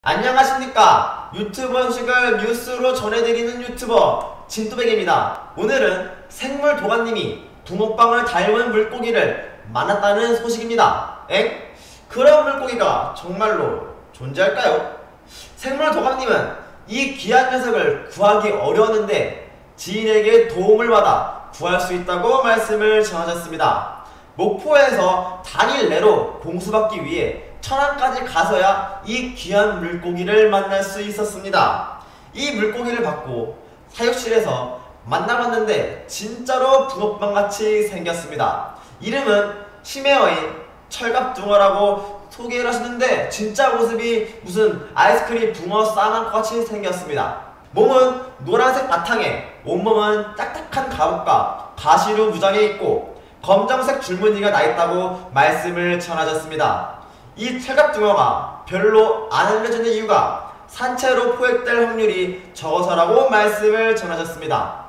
안녕하십니까. 유튜브 소식을 뉴스로 전해드리는 유튜버 진또백입니다. 오늘은 생물 도가님이 붕어빵을 닮은 물고기를 만났다는 소식입니다. 그런 물고기가 정말로 존재할까요? 생물 도가님은 이 귀한 녀석을 구하기 어려웠는데 지인에게 도움을 받아 구할 수 있다고 말씀을 전하셨습니다. 목포에서 당일 내로 공수받기 위해 천안까지 가서야 이 귀한 물고기를 만날 수 있었습니다. 이 물고기를 받고 사육실에서 만나봤는데 진짜로 붕어빵같이 생겼습니다. 이름은 심해어인 철갑붕어라고 소개를 하셨는데 진짜 모습이 무슨 아이스크림 붕어 싸만 같이 생겼습니다. 몸은 노란색 바탕에 온몸은 딱딱한 갑옷과 가시로 무장해 있고 검정색 줄무늬가 나있다고 말씀을 전하셨습니다. 이 철갑붕어가 별로 안 알려지는 이유가 산채로 포획될 확률이 적어서라고 말씀을 전하셨습니다.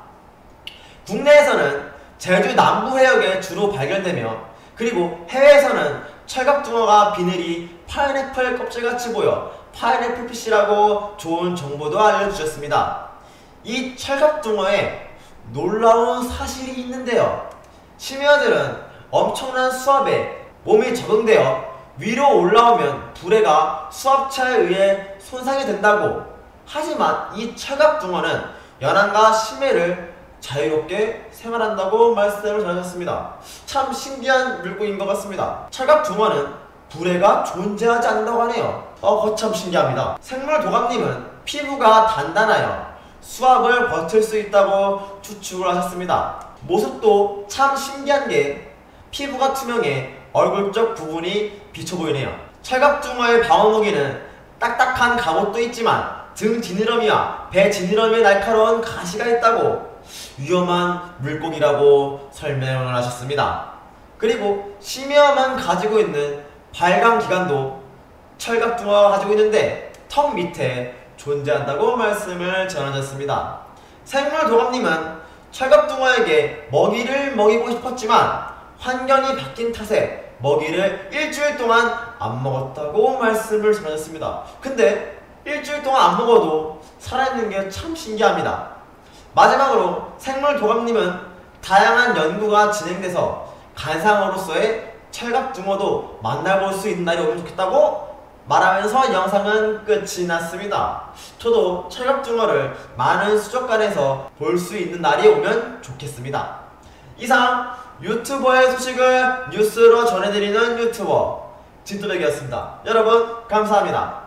국내에서는 제주 남부 해역에 주로 발견되며 그리고 해외에서는 철갑붕어가 비늘이 파인애플 껍질같이 보여 파인애플 피쉬라고 좋은 정보도 알려주셨습니다. 이 철갑붕어에 놀라운 사실이 있는데요. 심해어들은 엄청난 수압에 몸이 적응되어 위로 올라오면 불에가 수압차에 의해 손상이 된다고. 하지만 이 철갑붕어는 연안과 심해를 자유롭게 생활한다고 말씀을 전하셨습니다. 참 신기한 물고기인 것 같습니다. 철갑붕어는 불에가 존재하지 않는다고 하네요. 거참 신기합니다. 생물 도감님은 피부가 단단하여 수압을 버틸 수 있다고 추측을 하셨습니다. 모습도 참 신기한 게 피부가 투명해 얼굴 쪽 부분이 비쳐 보이네요. 철갑붕어의 방어무기는 딱딱한 갑옷도 있지만 등 지느러미와 배 지느러미에 날카로운 가시가 있다고 위험한 물고기라고 설명을 하셨습니다. 그리고 심해어만 가지고 있는 발광기관도 철갑붕어가 가지고 있는데 턱 밑에 존재한다고 말씀을 전하셨습니다. 생물 도감님은 철갑붕어에게 먹이를 먹이고 싶었지만 환경이 바뀐 탓에 먹이를 일주일 동안 안 먹었다고 말씀을 전하셨습니다. 근데 일주일 동안 안 먹어도 살아있는 게 참 신기합니다. 마지막으로 생물 도감님은 다양한 연구가 진행돼서 관상어로서의 철갑붕어도 만나볼 수 있는 날이 오면 좋겠다고 말하면서 영상은 끝이 났습니다. 저도 철갑붕어를 많은 수족관에서 볼 수 있는 날이 오면 좋겠습니다. 이상 유튜버의 소식을 뉴스로 전해드리는 유튜버 진또백이었습니다. 여러분 감사합니다.